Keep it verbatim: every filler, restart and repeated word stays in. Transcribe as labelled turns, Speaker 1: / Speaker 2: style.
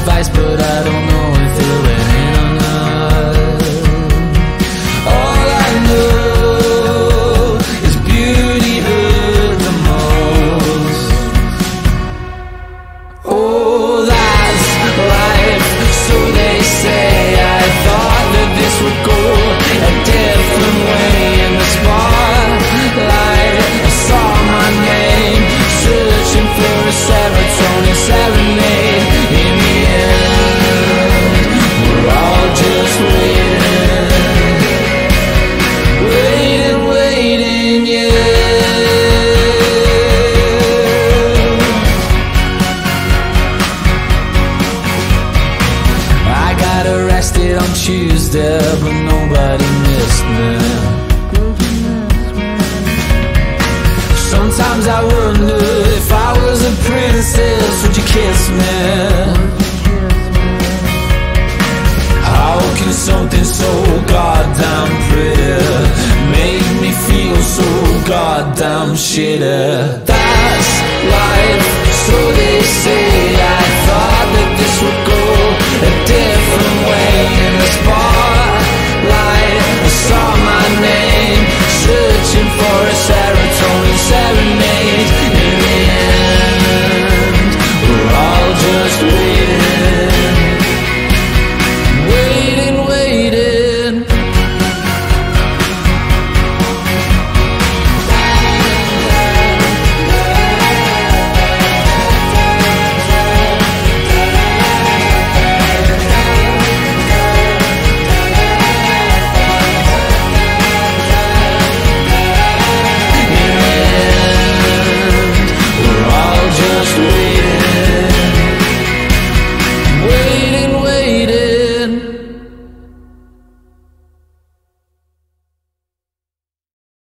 Speaker 1: advice, but I don't know if it went in or not. All I know is beauty hurt the most. Oh, that's life, so they say. I thought that this would go a different way. In the spotlight, I saw my name, searching for a serotonin serenade. In the end, we're all just waiting, waiting, waiting, yeah. I got arrested on Tuesday, but nobody missed me. Sometimes I wonder, if I was a princess, would you kiss me? How can something so goddamn pretty make me feel so goddamn shitty?